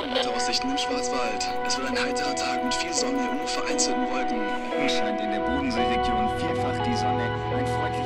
Aussichten im Schwarzwald. Es wird ein heiterer Tag mit viel Sonne und nur vereinzelten Wolken. Scheint in der Bodenseeregion vielfach die Sonne. Ein freundlicher